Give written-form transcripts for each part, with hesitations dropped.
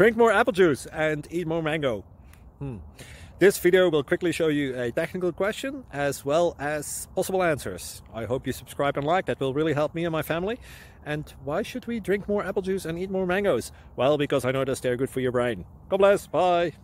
Drink more apple juice and eat more mango. This video will quickly show you a technical question as well as possible answers. I hope you subscribe and like, that will really help me and my family. And why should we drink more apple juice and eat more mangoes? Well, because I noticed they're good for your brain. God bless, bye!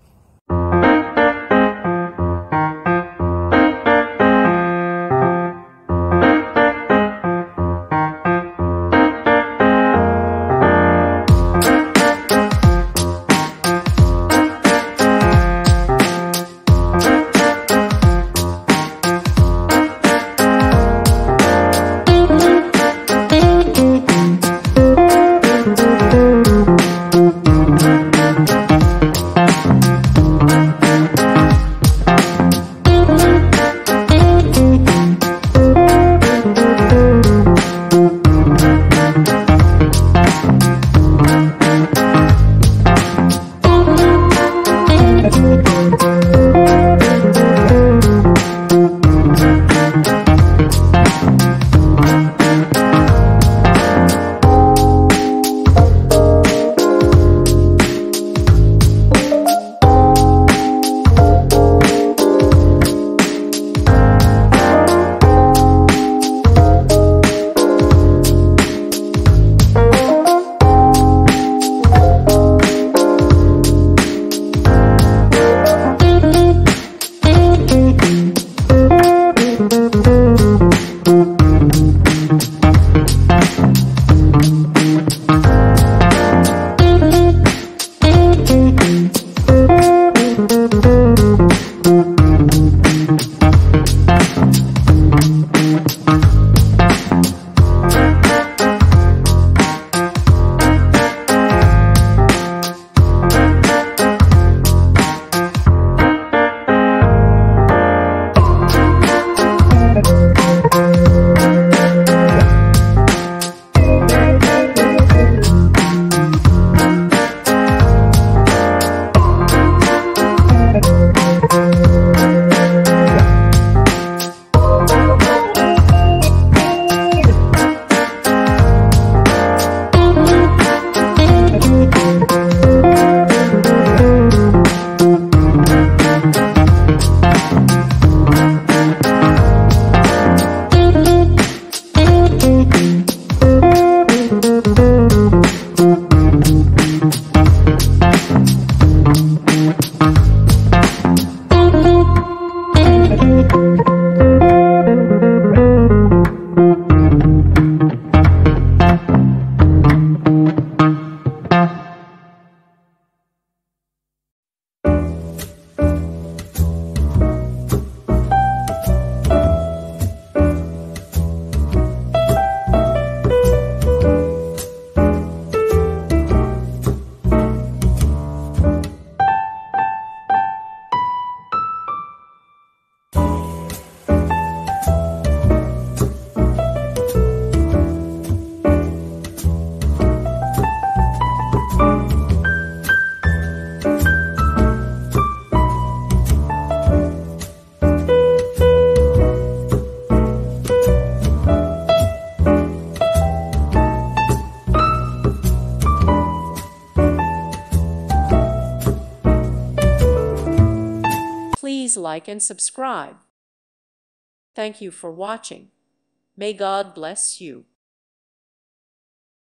Please like and subscribe. Thank you for watching. May God bless you.